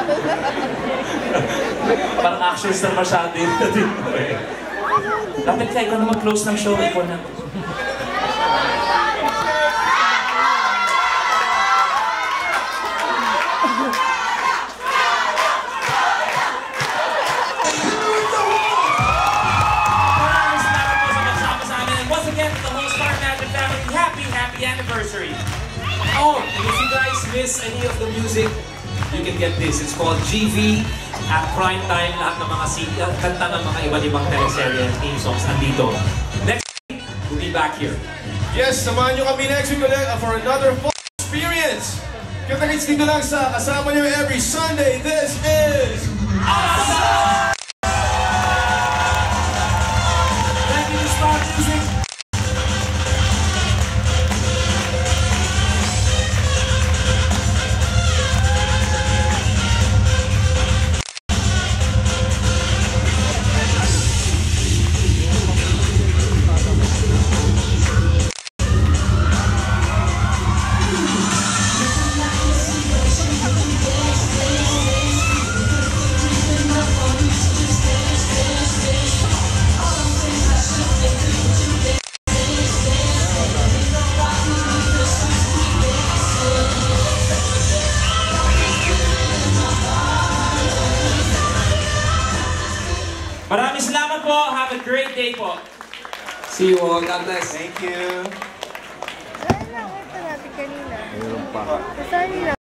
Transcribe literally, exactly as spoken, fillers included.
Parang action star masyado yun. Dapat ka, ikaw na mag-close ng show, ikaw na. Anniversary. Oh, and if you guys miss any of the music, you can get this. It's called G V at prime time. Lahat ng mga uh, kanta ng mga iba't ibang teleserye and theme songs nandito. Next week, we'll be back here. Yes, samahan nyo kami next week ulit for another fun experience. Kita-kits dito lang sa kasama nyo every Sunday. This is Awesome! Thank you to Star Music. Maraming salamat po. Have a great day po. See you all. God bless. Thank you. Saan na? Ito natin kanina. Mayroon pa. Saan nila?